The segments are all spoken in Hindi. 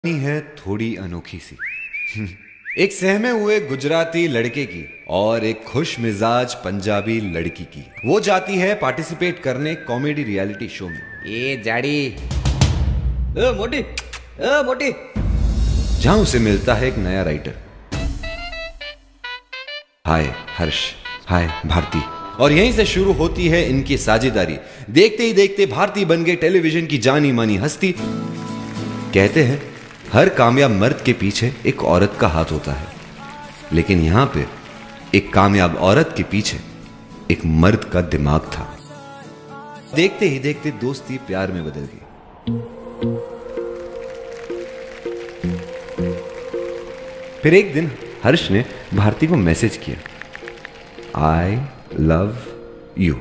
है थोड़ी अनोखी सी। एक सहमे हुए गुजराती लड़के की और एक खुश मिजाज पंजाबी लड़की की। वो जाती है पार्टिसिपेट करने कॉमेडी रियलिटी शो में। ए जाड़ी मोटी मोटी जहां उसे मिलता है एक नया राइटर। हाय हर्ष, हाय भारती। और यहीं से शुरू होती है इनकी साझेदारी। देखते ही देखते भारती बन गए टेलीविजन की जानी मानी हस्ती। कहते हैं हर कामयाब मर्द के पीछे एक औरत का हाथ होता है, लेकिन यहां पे एक कामयाब औरत के पीछे एक मर्द का दिमाग था। देखते ही देखते दोस्ती प्यार में बदल गई। फिर एक दिन हर्ष ने भारती को मैसेज किया, आई लव यू।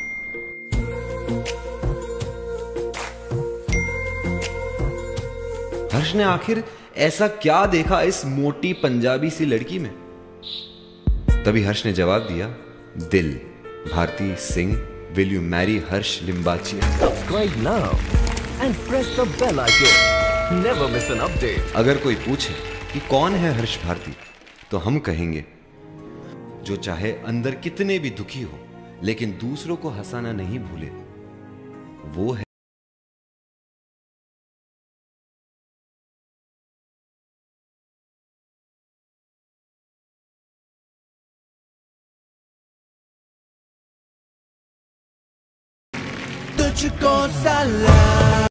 हर्ष ने आखिर ऐसा क्या देखा इस मोटी पंजाबी सी लड़की में। तभी हर्ष ने जवाब दिया, दिल। Bharti Singh, will you marry Harsh Limbachiya. Subscribe now and press the bell icon. Never miss an update. अगर कोई पूछे कि कौन है हर्ष भारती, तो हम कहेंगे जो चाहे अंदर कितने भी दुखी हो लेकिन दूसरों को हंसाना नहीं भूले, वो है तुझको सलाम।